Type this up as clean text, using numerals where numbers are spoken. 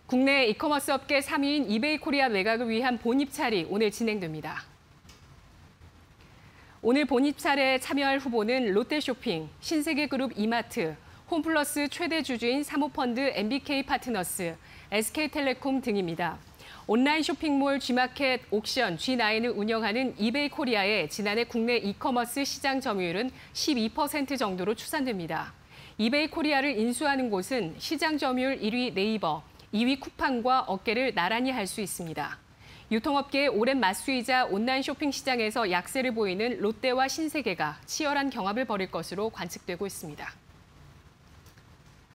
국내 이커머스 업계 3위인 이베이 코리아 매각을 위한 본입찰이 오늘 진행됩니다. 오늘 본입찰에 참여할 후보는 롯데쇼핑, 신세계그룹 이마트, 홈플러스 최대 주주인 사모펀드 MBK 파트너스, SK텔레콤 등입니다. 온라인 쇼핑몰 G마켓 옥션 G9을 운영하는 이베이 코리아의 지난해 국내 이커머스 시장 점유율은 12% 정도로 추산됩니다. 이베이 코리아를 인수하는 곳은 시장 점유율 1위 네이버, 2위 쿠팡과 어깨를 나란히 할 수 있습니다. 유통업계의 오랜 맞수이자 온라인 쇼핑 시장에서 약세를 보이는 롯데와 신세계가 치열한 경합을 벌일 것으로 관측되고 있습니다.